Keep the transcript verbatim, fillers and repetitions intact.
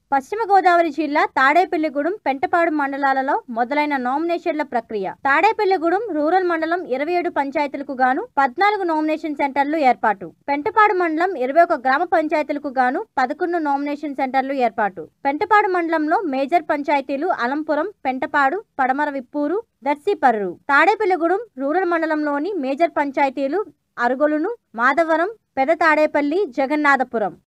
పశ్చిమ గోదావరి జిల్లా తాడేపల్లిగూడెం పెంటపాడు మండలాలలో మొదలైన నామినేషన్ల ప్రక్రియ. తాడేపల్లిగూడెం రూరల్ మండలం ఇరవై ఏడు పంచాయతీలకు గాను పద్నాలుగు నామినేషన్ సెంటర్లు ఏర్పాటు. పెంటపాడు మండలం ఇరవై ఒక గ్రామ పంచాయతీలకు గాను పదకొండు నామినేషన్ సెంటర్లు ఏర్పాటు. పెంటపాడు మండలంలో మేజర్ పంచాయతీలు అలంపురం, పెంటపాడు, పడమర విప్పూరు, దర్శిపర్రు. తాడేపల్లిగూడెం రూరల్ మండలంలోని మేజర్ పంచాయతీలు అరుగొలును, మాధవరం, పెద తాడేపల్లి, జగన్నాథపురం.